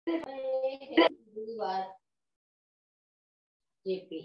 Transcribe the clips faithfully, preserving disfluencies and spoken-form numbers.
JP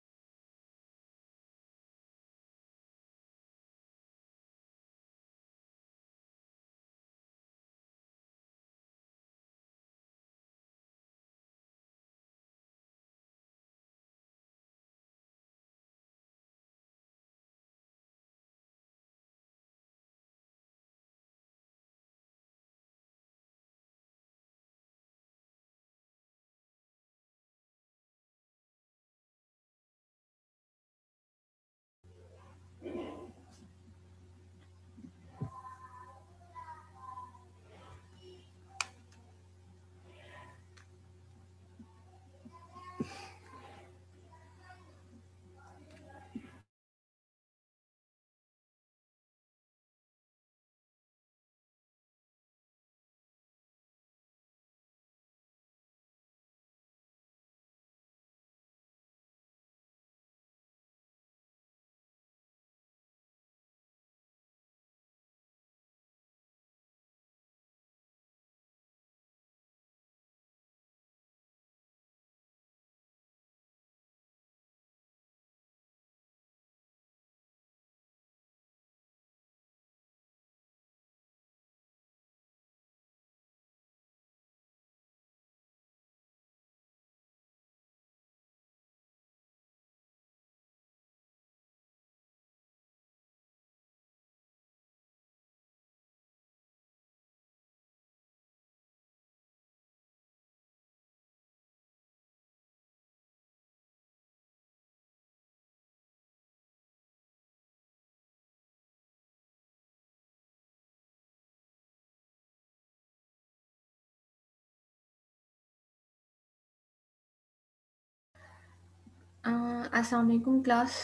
अस्सलाम वालेकुम class.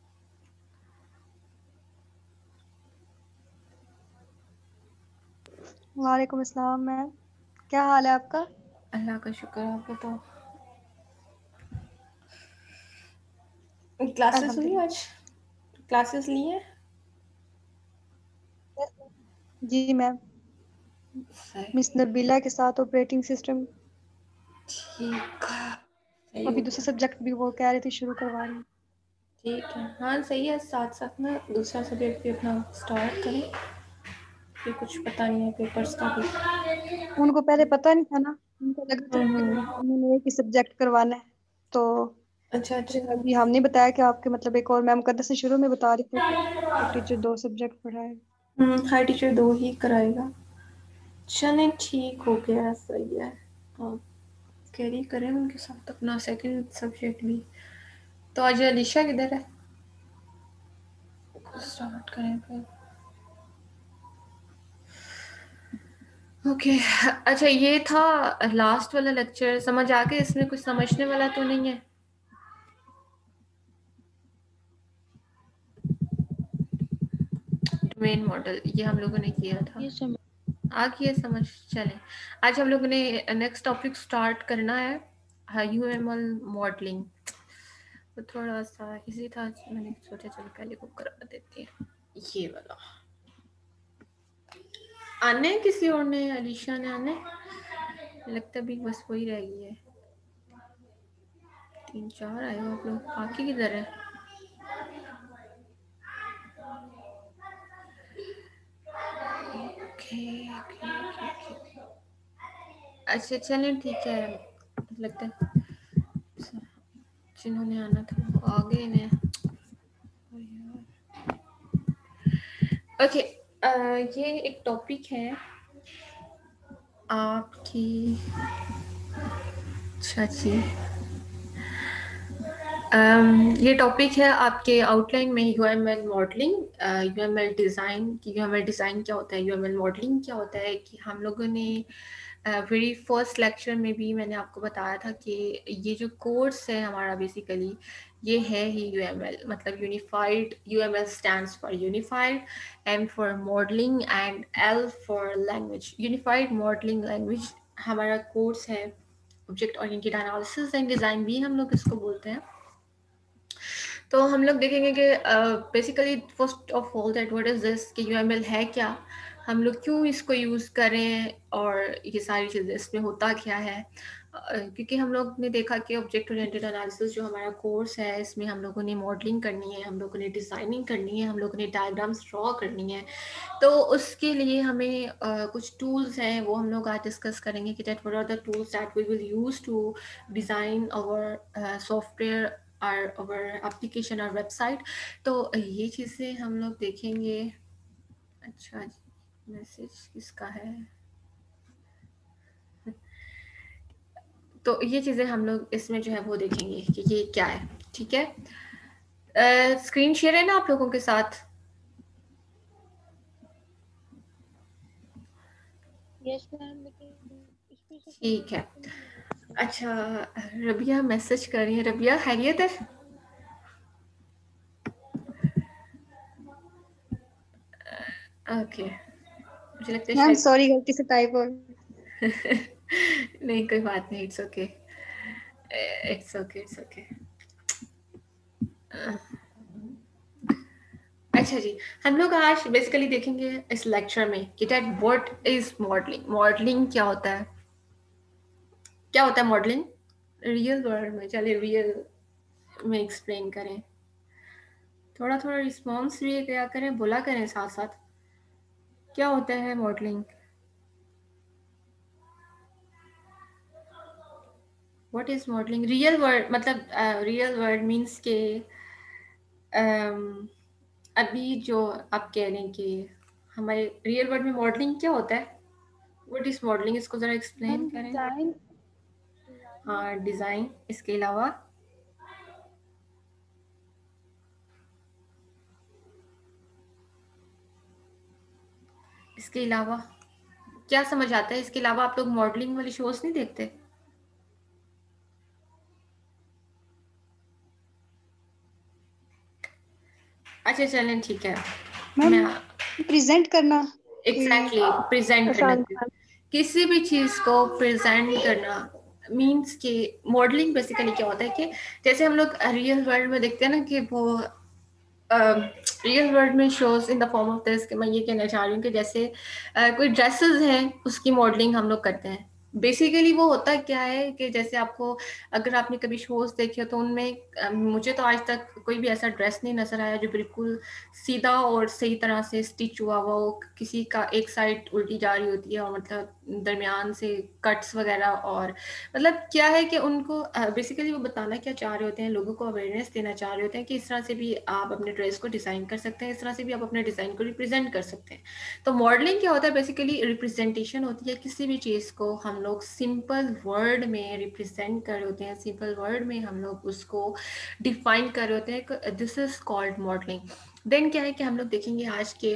वालेकुम अस्सलाम मैम, क्या हाल है आपका? अल्लाह का शुक्र, आप बताओ। क्लासेस हुई आज? क्लासेस ली हैं? जी मैम, मिस नबीला के साथ ऑपरेटिंग सिस्टम। ठीक, अभी दूसरा सब्जेक्ट भी वो कह रही थी शुरू करवा रही। ठीक है, हाँ सही है। साथ साथ ना दूसरा सब्जेक्ट भी अपना स्टार्ट करें, फिर कुछ पता नहीं है पेपर्स का भी। उनको पहले पता नहीं था ना, उनको लगा था कि उन्होंने एक ही सब्जेक्ट करवाना है, तो अच्छा अच्छा। अभी हमने बताया कि आपके मतलब एक और मैम मुकद्दस से शुरू में बता रही थी कि टीचर दो सब्जेक्ट पढ़ाए। हम्म, हर टीचर दो ही कराएगा। चलें ठीक हो गया, सही है। हाँ, कैरी करें उनके साथ अपना सेकंड सब्जेक्ट भी। तो आज अलीशा किधर है? स्टार्ट करें फिर। Okay okay. अच्छा, ये था लास्ट वाला लेक्चर। समझ आ गया? इसमें कुछ समझने वाला तो नहीं है? डोमेन मॉडल ये हम लोगों ने किया था, आ गया समझ। चलें, आज हम लोगों ने नेक्स्ट टॉपिक स्टार्ट करना है यूएमएल मॉडलिंग। तो थोड़ा सा इजी था, मैंने सोचा चलो पहले को करा देते हैं। ये वाला आने किसी और ने, अलीशा ने आने लगता भी बस वही रह गई है। तीन चार आए हो आप लोग, बाकी किधर है? Okay okay okay. अच्छा चलें ठीक है, लगता है जिन्होंने आना था वो आ गए ने। ओके, ये एक टॉपिक है आपकी। अच्छा जी, um, ये टॉपिक है आपके आउटलाइन में यूएमएल मॉडलिंग, यूएमएल डिज़ाइन की। यूएमएल डिज़ाइन क्या होता है, यूएमएल मॉडलिंग क्या होता है, कि हम लोगों ने वेरी फर्स्ट लेक्चर में भी मैंने आपको बताया था कि ये जो कोर्स है हमारा बेसिकली ये है ही यूएमएल, मतलब unified. UML stands for unified, M for modelling and L for language. Unified modelling language हमारा कोर्स है। Object oriented analysis and design भी हम लोग इसको बोलते हैं। तो हम लोग देखेंगे कि basically first of all that what is this, कि यूएमएल है क्या। हम लोग क्यों इसको यूज़ करें और ये सारी चीज़ें इसमें होता क्या है। अ, क्योंकि हम लोग ने देखा कि ऑब्जेक्ट ओरिएंटेड एनालिसिस जो हमारा कोर्स है इसमें हम लोगों ने मॉडलिंग करनी है, हम लोगों ने डिज़ाइनिंग करनी है, हम लोगों ने डायग्राम्स ड्रॉ करनी है। तो उसके लिए हमें uh, कुछ टूल्स हैं वो हम लोग आज डिस्कस करेंगे कि that what are the tools that we will use to design our software और आवर एप्लीकेशन और वेबसाइट। तो ये चीज़ें हम लोग देखेंगे। अच्छा, मैसेज किसका है? तो ये चीज़ें हम लोग इसमें जो है वो देखेंगे कि ये क्या है। ठीक है, स्क्रीन शेयर है ना आप लोगों के साथ? यस मैम, लेकिन इसमें से कोई ठीक है। open नहीं हो रहा है। अच्छा, रबिया मैसेज कर रही है। रबिया खैरियत है? ओके, मुझे लगता है मैम शायद सॉरी, गलती से टाइप हो गया। नहीं कोई बात नहीं, it's okay, it's okay, it's okay. अच्छा जी, हम लोग आज बेसिकली देखेंगे इस लेक्चर में कि that what is modelling. Modelling क्या होता है? क्या होता है मॉडलिंग रियल वर्ल्ड में? चलिए रियल में एक्सप्लेन करें, थोड़ा थोड़ा रिस्पॉन्स भी क्या करें, बोला करें साथ साथ। क्या होता है modelling? What is modelling real world? मतलब रियल वर्ल्ड मीन्स के um, अभी जो आप कह रहे हैं कि हमारे रियल वर्ल्ड में मॉडलिंग क्या होता है, व्हाट इज मॉडलिंग, इसको जरा एक्सप्लेन मैम करें। डिजाइन डिजाइन हाँ, डिज़ाइन, इसके अलावा इसके अलावा क्या समझ आता है? इसके अलावा आप लोग मॉडलिंग वाली शोज नहीं देखते? अच्छा चलें, ठीक है। मैम मैं प्रेजेंट करना कोई एग्जैक्टली प्रेजेंट करना, आसान सा। किसी भी चीज को प्रेजेंट करना मीन्स कि मॉडलिंग बेसिकली क्या होता है कि जैसे हम लोग रियल वर्ल्ड में देखते हैं ना कि वो रियल वर्ल्ड में shows in the form of this, कि मैं ये कहना चाह रही हूँ कि जैसे uh, कोई ड्रेसेस हैं उसकी मॉडलिंग हम लोग करते हैं। बेसिकली वो होता क्या है कि जैसे आपको, अगर आपने कभी शोज देखे हो तो उनमें uh, मुझे तो आज तक कोई भी ऐसा ड्रेस नहीं नजर आया जो बिल्कुल सीधा और सही तरह से स्टिच हुआ हुआ हो। किसी का एक साइड उल्टी जा रही होती है और मतलब दरमियान से कट्स वगैरह। और मतलब क्या है कि उनको बेसिकली वो बताना क्या चाह रहे होते हैं, लोगों को अवेयरनेस देना चाह रहे होते हैं कि इस तरह से भी आप अपने ड्रेस को डिज़ाइन कर सकते हैं, इस तरह से भी आप अपने डिज़ाइन को रिप्रेजेंट कर सकते हैं। तो मॉडलिंग क्या होता है? बेसिकली रिप्रेजेंटेशन होती है, किसी भी चीज़ को हम लोग सिंपल वर्ड में रिप्रेजेंट कर रहे होते हैं, सिंपल वर्ड में हम लोग उसको डिफाइन कर रहे होते हैं। This is called modelling. Then क्या है कि हम लोग देखेंगे आज के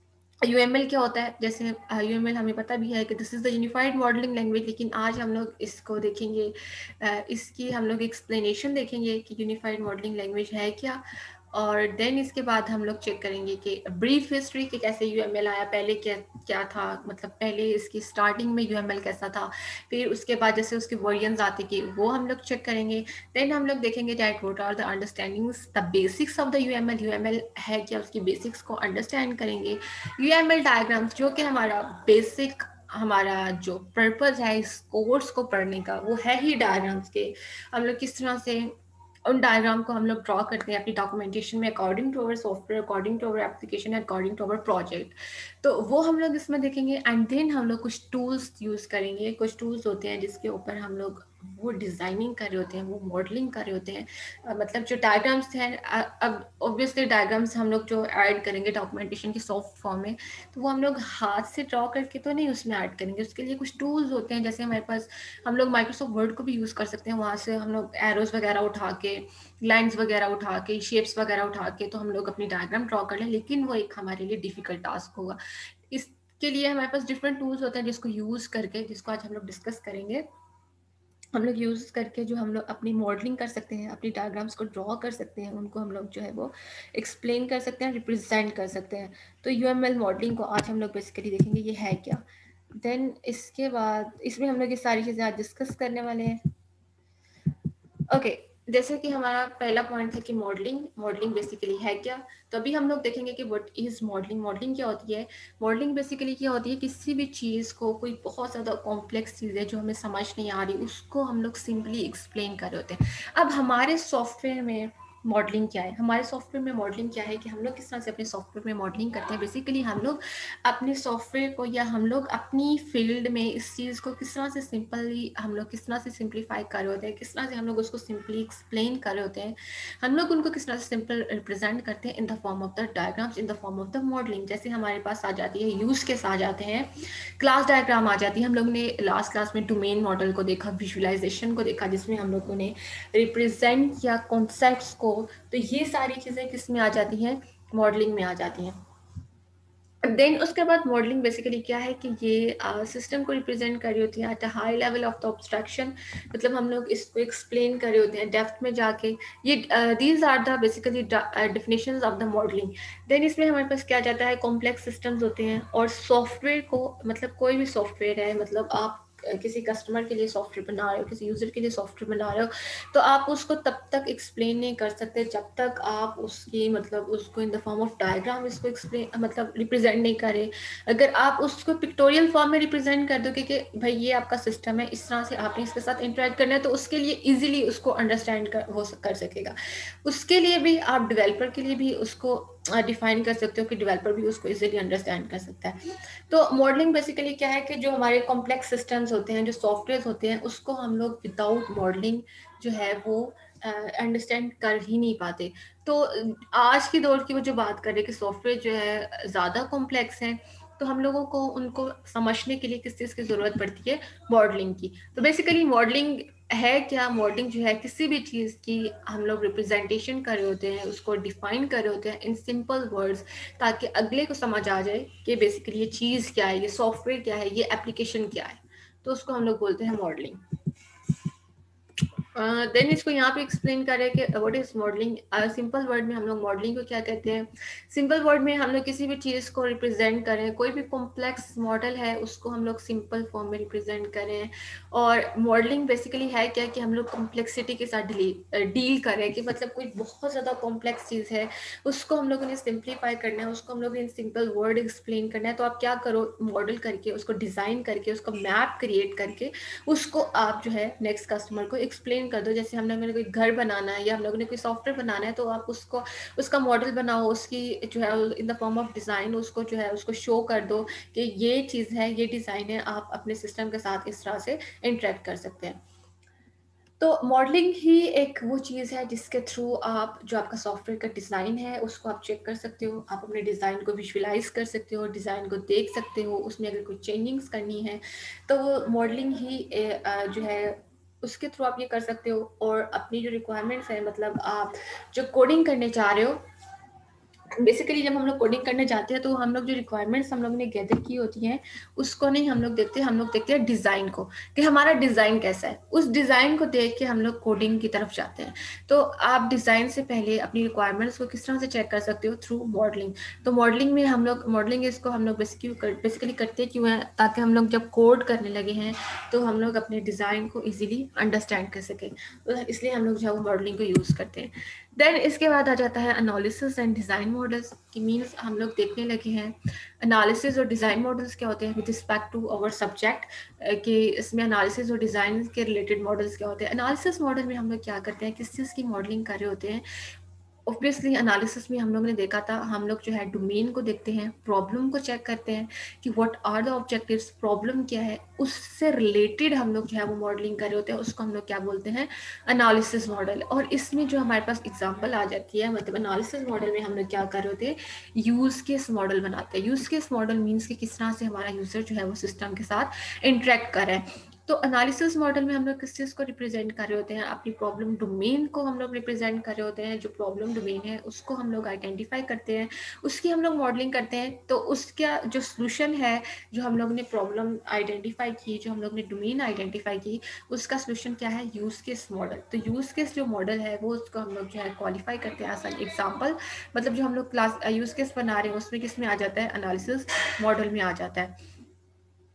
यूएमएल क्या होता है। जैसे यूएमएल हमें पता भी है कि this is the unified modelling language, लेकिन आज हम लोग इसको देखेंगे, uh, इसकी हम लोग एक्सप्लेनेशन देखेंगे कि यूनिफाइड मॉडलिंग लैंग्वेज है क्या। और देन इसके बाद हम लोग चेक करेंगे कि ब्रीफ हिस्ट्री कि कैसे यूएमएल आया, पहले क्या क्या था, मतलब पहले इसकी स्टार्टिंग में यूएमएल कैसा था, फिर उसके बाद जैसे उसके वर्जन्स आते कि वो हम लोग चेक करेंगे। देन हम लोग देखेंगे that what are the understandings the basics of the UML, UML है क्या, उसकी बेसिक्स को अंडरस्टैंड करेंगे। यूएमएल डायग्राम्स जो कि हमारा बेसिक, हमारा जो पर्पस है इस कोर्स को पढ़ने का वो है ही डायग्राम्स के। हम लोग किस तरह से उन डायग्राम को हम लोग ड्रॉ करते हैं अपनी डॉक्यूमेंटेशन में according to our software, according to our application, according to our project. तो वो हम लोग इसमें देखेंगे। एंड देन हम लोग कुछ टूल्स यूज़ करेंगे। कुछ टूल्स होते हैं जिसके ऊपर हम लोग वो डिज़ाइनिंग कर रहे होते हैं, वो मॉडलिंग कर रहे होते हैं। अ, मतलब जो डायग्राम्स हैं, अ, अब ऑब्वियसली डायग्राम्स हम लोग जो ऐड करेंगे डॉक्यूमेंटेशन की सॉफ्ट फॉर्म में, तो वो हम लोग हाथ से ड्रॉ करके तो नहीं उसमें ऐड करेंगे। उसके लिए कुछ टूल्स होते हैं, जैसे हमारे पास हम लोग माइक्रोसॉफ्ट वर्ड को भी यूज़ कर सकते हैं। वहाँ से हम लोग एरोज वगैरह उठा के, लाइंस वगैरह उठा के, शेप्स वगैरह उठा के तो हम लोग अपनी डायग्राम ड्रॉ कर लें, लेकिन वो एक हमारे लिए डिफिकल्ट टास्क होगा। इसके लिए हमारे पास डिफरेंट टूल्स होते हैं जिसको यूज़ करके, जिसको आज हम लोग डिस्कस करेंगे, हम लोग यूज़ करके जो हम लोग अपनी मॉडलिंग कर सकते हैं, अपनी डायग्राम्स को ड्रॉ कर सकते हैं, उनको हम लोग जो है वो एक्सप्लेन कर सकते हैं, रिप्रेजेंट कर सकते हैं। तो यूएमएल मॉडलिंग को आज हम लोग बेसिकली देखेंगे ये है क्या। देन इसके बाद इसमें हम लोग ये सारी चीज़ें आज डिस्कस करने वाले हैं। ओके, जैसे कि हमारा पहला पॉइंट था कि मॉडलिंग मॉडलिंग बेसिकली है क्या, तो अभी हम लोग देखेंगे कि व्हाट इज मॉडलिंग। मॉडलिंग क्या होती है? मॉडलिंग बेसिकली क्या होती है, किसी भी चीज़ को, कोई बहुत ज़्यादा कॉम्प्लेक्स चीज़ है जो हमें समझ नहीं आ रही, उसको हम लोग सिंपली एक्सप्लेन कर रहे होते हैं। अब हमारे सॉफ्टवेयर में मॉडलिंग क्या है? हमारे सॉफ्टवेयर में मॉडलिंग क्या है कि हम लोग किस तरह से अपने सॉफ्टवेयर में मॉडलिंग करते हैं। बेसिकली हम लोग अपने सॉफ्टवेयर को, या हम लोग अपनी फील्ड में इस चीज़ को किस तरह से सिंपली, हम लोग किस तरह से सिंप्लीफाई कर रहे होते हैं, किस तरह से हम लोग उसको सिंपली एक्सप्लेन कर रहे होते हैं, हम लोग उनको किस तरह से सिंपल रिप्रेजेंट करते हैं in the form of the diagrams, in the form of the modelling. जैसे हमारे पास आ जाती है यूज केस आ जाते हैं, क्लास डायग्राम आ जाती है। हम लोग ने लास्ट क्लास में डोमेन मॉडल को देखा, विजुअलाइजेशन को देखा, जिसमें हम लोगों ने रिप्रेजेंट या कॉन्सेप्ट्स को, तो ये सारी चीज़ें किस में आ जाती हैं? मॉडलिंग में आ जाती हैं। देन उसके बाद मॉडलिंग बेसिकली क्या है कि ये सिस्टम uh, को रिप्रेजेंट कर रही होती है at a high level of the obstruction, मतलब हम लोग इसको एक्सप्लेन कर रहे होते हैं डेप्थ में जाके। ये these are the basically definitions of the modelling. Then इसमें हमारे पास क्या जाता है, कॉम्प्लेक्स सिस्टम्स होते हैं, और सॉफ्टवेयर को, मतलब कोई भी सॉफ्टवेयर है, मतलब आप किसी कस्टमर के लिए सॉफ्टवेयर बना रहे हो, किसी यूजर के लिए सॉफ्टवेयर बना रहे हो, तो आप उसको तब तक एक्सप्लेन नहीं कर सकते जब तक आप उसकी, मतलब उसको in the form of diagram इसको एक्सप्लेन, मतलब रिप्रेजेंट नहीं करें। अगर आप उसको पिक्टोरियल फॉर्म में रिप्रेजेंट कर दो कि भाई ये आपका सिस्टम है, इस तरह से आपने इसके साथ इंटरेक्ट करना है, तो उसके लिए इजीली उसको अंडरस्टैंड कर हो कर सकेगा। उसके लिए भी आप डेवलपर के लिए भी उसको डिफाइन कर सकते हो कि डेवलपर भी उसको इजीली अंडरस्टैंड कर सकता है। तो मॉडलिंग बेसिकली क्या है कि जो हमारे कॉम्प्लेक्स सिस्टम्स होते हैं, जो सॉफ्टवेयर होते हैं, उसको हम लोग विदाउट मॉडलिंग जो है वो अंडरस्टैंड uh, कर ही नहीं पाते। तो आज की दौर की वो जो बात कर रहे हैं कि सॉफ्टवेयर जो है ज़्यादा कॉम्प्लेक्स है, तो हम लोगों को उनको समझने के लिए किस चीज़ की ज़रूरत पड़ती है? मॉडलिंग की। तो बेसिकली मॉडलिंग है क्या? मॉडलिंग जो है किसी भी चीज़ की हम लोग रिप्रेजेंटेशन कर रहे होते हैं, उसको डिफाइन कर रहे होते हैं इन सिंपल वर्ड्स, ताकि अगले को समझ आ जाए कि बेसिकली ये चीज़ क्या है, ये सॉफ्टवेयर क्या है, ये एप्लीकेशन क्या है। तो उसको हम लोग बोलते हैं मॉडलिंग। देन uh, इसको यहाँ पे एक्सप्लेन करें कि what is modelling. Simple word में हम लोग मॉडलिंग को क्या कहते हैं? सिंपल वर्ड में हम लोग किसी भी चीज़ को रिप्रेजेंट करें, कोई भी कॉम्प्लेक्स मॉडल है उसको हम लोग सिंपल फॉर्म में रिप्रेजेंट करें। और मॉडलिंग बेसिकली है क्या कि हम लोग कॉम्प्लेक्सिटी के साथ डील करें, कि मतलब कोई बहुत ज़्यादा कॉम्प्लेक्स चीज़ है, उसको हम लोगों ने सिंप्लीफाई करना है, उसको हम लोग इन सिंपल वर्ड एक्सप्लेन करना है। तो आप क्या करो, मॉडल करके, उसको डिज़ाइन करके, उसको मैप क्रिएट करके, उसको आप जो है नेक्स्ट कस्टमर को एक्सप्लेन कर दो। जैसे हम लोगों ने कोई घर बनाना है या हम लोगों ने कोई सॉफ्टवेयर बनाना है, तो आप उसको, उसका मॉडल बनाओ, उसकी जो है in the form of design उसको जो है उसको शो कर दो कि ये चीज़ है, ये डिज़ाइन है, आप अपने सिस्टम के साथ इस तरह से इंटरेक्ट कर सकते हैं। तो मॉडलिंग ही एक वो चीज़ है जिसके थ्रू आप जो आपका सॉफ्टवेयर का डिज़ाइन है उसको आप चेक कर सकते हो, आप अपने डिज़ाइन को विजुअलाइज कर सकते हो, डिज़ाइन को देख सकते हो, उसमें अगर कोई चेंजिंग्स करनी है तो वो मॉडलिंग ही जो है उसके थ्रू आप ये कर सकते हो। और अपनी जो रिक्वायरमेंट्स है, मतलब आप जो कोडिंग करने चाह रहे हो, बेसिकली जब हम लोग कोडिंग करने जाते हैं तो हम लोग जो रिक्वायरमेंट्स हम लोग ने गैदर की होती हैं उसको नहीं हम लोग देखते, हम लोग देखते हैं डिज़ाइन को, कि हमारा डिज़ाइन कैसा है। उस डिज़ाइन को देख के हम लोग कोडिंग की तरफ जाते हैं। तो आप डिज़ाइन से पहले अपनी रिक्वायरमेंट्स को किस तरह से चेक कर सकते हो? Through modelling. तो मॉडलिंग में हम लोग, मॉडलिंग इसको हम लोग बेसिकली बेसिकली करते क्यों हैं? ताकि हम लोग जब कोड करने लगे हैं तो हम लोग अपने डिज़ाइन को ईजिली अंडरस्टैंड कर सकें, तो इसलिए हम लोग जो है वो मॉडलिंग को यूज़ करते हैं। देन इसके बाद आ जाता है एनालिसिस एंड डिज़ाइन मॉडल्स की। मीन्स हम लोग देखने लगे हैं एनालिसिस और डिज़ाइन मॉडल्स क्या होते हैं with respect to our subject, कि इसमें एनालिसिस और डिज़ाइन के रिलेटेड मॉडल्स क्या होते हैं। एनालिसिस मॉडल में हम लोग क्या करते हैं, किस चीज़ की मॉडलिंग कर रहे होते हैं। ऑब्वियसली एनालिसिस में हम लोग ने देखा था, हम लोग जो है डोमेन को देखते हैं, प्रॉब्लम को चेक करते हैं कि what are the objectives, problem क्या है, उससे रिलेटेड हम लोग जो है वो मॉडलिंग कर रहे होते हैं, उसको हम लोग क्या बोलते हैं? Analysis model. और इसमें जो हमारे पास एग्जांपल आ जाती है, मतलब एनालिसिस मॉडल में हम लोग क्या कर रहे होते हैं? यूज केस मॉडल बनाते हैं। यूज केस मॉडल मीन्स कि किस तरह से हमारा यूजर जो है वो सिस्टम के साथ इंटरेक्ट कर रहा है। तो एनालिसिस मॉडल में हम लोग किस चीज़ को रिप्रेजेंट कर रहे होते हैं? अपनी प्रॉब्लम डोमेन को हम लोग रिप्रेजेंट कर रहे होते हैं। जो प्रॉब्लम डोमेन है उसको हम लोग आइडेंटिफाई करते हैं, उसकी हम लोग मॉडलिंग करते हैं। तो उसका जो सोल्यूशन है, जो हम लोग ने प्रॉब्लम आइडेंटिफाई की, जो हम लोग ने डोमेन आइडेंटिफाई की, उसका सोल्यूशन क्या है? Use case model. तो यूज केस जो मॉडल है वो उसको हम लोग जो है क्वालिफाई करते हैं एज एन एग्जाम्पल। मतलब जो हम लोग क्लास यूज केस बना रहे हैं उसमें किस में आ जाता है? एनालिसिस मॉडल में आ जाता है।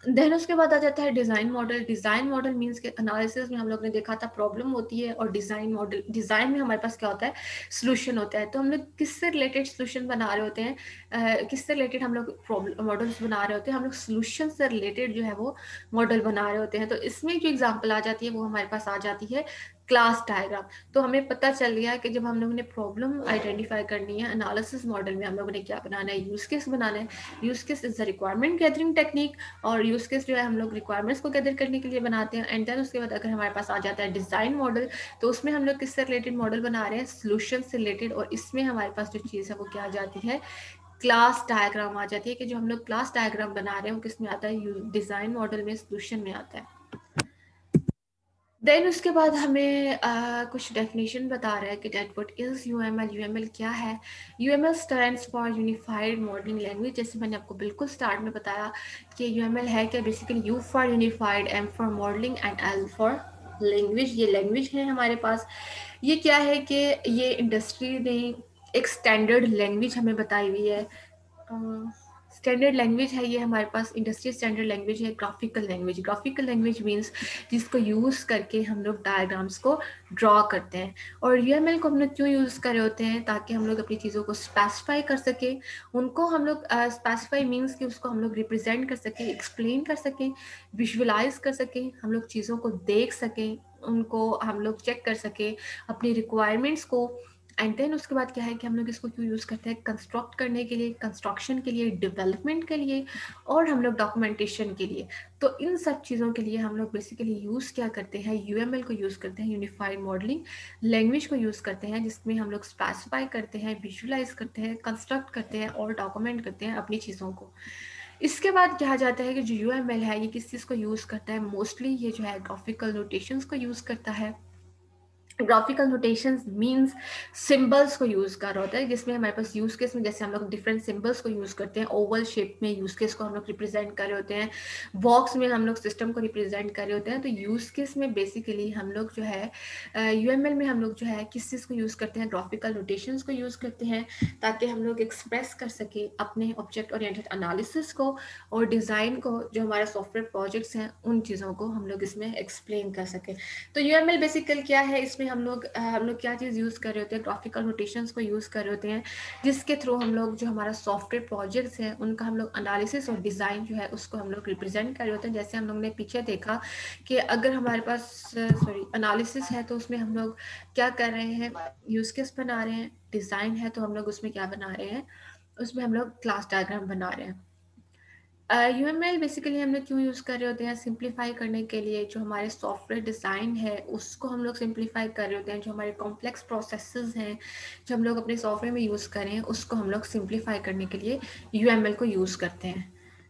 देन उसके बाद आ जाता है design model. Design model means के एनालिसिस में हम लोग ने देखा था प्रॉब्लम होती है, और डिज़ाइन मॉडल, डिज़ाइन में हमारे पास क्या होता है, सॉल्यूशन होता है। तो हम लोग किससे रिलेटेड सॉल्यूशन बना रहे होते हैं, uh, किससे रिलेटेड हम लोग प्रॉब्लम मॉडल्स बना रहे होते हैं, हम लोग सॉल्यूशन से रिलेटेड जो है वो मॉडल बना रहे होते हैं। तो इसमें जो एग्जाम्पल आ जाती है वो हमारे पास आ जाती है क्लास डायग्राम। तो हमें पता चल गया कि जब हम लोगों ने प्रॉब्लम आइडेंटिफाई करनी है, एनालिसिस मॉडल में हम लोगों ने क्या बनाना है, यूज केस बनाना है। Use case is the requirement gathering technique, और यूज केस जो है हम लोग रिक्वायरमेंट्स को गैदर करने के लिए बनाते हैं। एंड देन उसके बाद अगर हमारे पास आ जाता है डिजाइन मॉडल, तो उसमें हम लोग किससे रिलेटेड मॉडल बना रहे हैं, सोल्यूशन से रिलेटेड। और इसमें हमारे पास जो चीज़ है वो क्या आ जाती है, क्लास डायग्राम आ जाती है, कि जो हम लोग क्लास डायग्राम बना रहे हैं वो किस में आता है, डिजाइन मॉडल में, सोल्यूशन में आता है। देन उसके बाद हमें uh, कुछ डेफिनेशन बता रहा है कि that what is UML. UML क्या है, UML stands for unified modelling language. जैसे मैंने आपको बिल्कुल स्टार्ट में बताया कि यूएमएल है क्या, basically U for unified, M for modelling and L for language. ये लैंग्वेज है हमारे पास। ये क्या है कि ये इंडस्ट्री ने एक स्टैंडर्ड लैंग्वेज हमें बताई हुई है। स्टैंडर्ड लैंग्वेज है ये हमारे पास, इंडस्ट्री स्टैंडर्ड लैंग्वेज है graphical language. Graphical language means जिसको यूज़ करके हम लोग डायग्राम्स को ड्रॉ करते हैं। और यूएमएल को हम लोग क्यों यूज़ कर रहे होते हैं, ताकि हम लोग अपनी चीज़ों को स्पेसिफाई कर सकें। उनको हम लोग स्पेसिफाई मीन्स कि उसको हम लोग रिप्रेजेंट कर सकें, एक्सप्लेन कर सकें, विजुअलाइज कर सकें, हम लोग चीज़ों को देख सकें, उनको हम लोग चेक कर सकें, अपनी रिक्वायरमेंट्स को। एंड देन उसके बाद क्या है कि हम लोग इसको क्यों यूज़ करते हैं, कंस्ट्रक्ट करने के लिए, कंस्ट्रक्शन के लिए, डेवलपमेंट के लिए, और हम लोग डॉक्यूमेंटेशन के लिए। तो इन सब चीज़ों के लिए हम लोग बेसिकली यूज़ क्या करते हैं, यूएमएल को यूज़ करते हैं, यूनिफाइड मॉडलिंग लैंग्वेज को यूज़ करते हैं, जिसमें हम लोग स्पेसिफाई करते हैं, विजुअलाइज करते हैं, कंस्ट्रक्ट करते हैं और डॉक्यूमेंट करते हैं अपनी चीज़ों को। इसके बाद कहा जाता है कि जो यूएमएल है ये किस चीज़ को यूज़ करता है, मोस्टली ये जो है ग्राफिकल नोटेशंस को यूज़ करता है। ग्राफिकल नोटेशंस मींस सिंबल्स को यूज कर रहा होता है, जिसमें हमारे पास यूज केस में जैसे हम लोग डिफरेंट सिंबल्स को यूज करते हैं, ओवल शेप में यूज केस को हम लोग रिप्रेजेंट कर रहे होते हैं, बॉक्स में हम लोग सिस्टम को रिप्रेजेंट कर रहे होते हैं। तो यूज केस में बेसिकली हम लोग जो है यूएमएल uh, में हम लोग जो है किस चीज़ को यूज करते हैं, ग्राफिकल नोटेशंस को यूज करते हैं, ताकि हम लोग एक्सप्रेस कर सके अपने ऑब्जेक्ट ओरिएंटेड एनालिसिस को और डिज़ाइन को, जो हमारे सॉफ्टवेयर प्रोजेक्ट्स हैं उन चीज़ों को हम लोग इसमें एक्सप्लेन कर सके। तो यूएमएल बेसिकल क्या है, इसमें हम लोग हम लोग क्या चीज़ यूज़ कर रहे होते हैं, ग्राफिकल नोटेशंस को यूज़ कर रहे होते हैं, जिसके थ्रू हम लोग जो हमारा सॉफ्टवेयर प्रोजेक्ट्स हैं उनका हम लोग एनालिसिस और डिज़ाइन जो है उसको हम लोग रिप्रेजेंट कर रहे होते हैं। जैसे हम लोग ने पीछे देखा कि अगर हमारे पास सॉरी एनालिसिस है तो उसमें हम लोग क्या कर रहे हैं, यूज केस बना रहे हैं। डिज़ाइन है तो हम लोग उसमें क्या बना रहे हैं, उसमें हम लोग क्लास डायग्राम बना रहे हैं। यूएमएल बेसिकली हम लोग क्यों यूज़ कर रहे होते हैं, सिंप्लीफाई करने के लिए। जो हमारे सॉफ्टवेयर डिज़ाइन है उसको हम लोग सिंप्लीफाई कर रहे होते हैं, जो हमारे कॉम्प्लेक्स प्रोसेसेस हैं जो हम लोग अपने सॉफ्टवेयर में यूज़ करें उसको हम लोग सिंप्लीफाई करने के लिए यूएमएल को यूज़ करते हैं।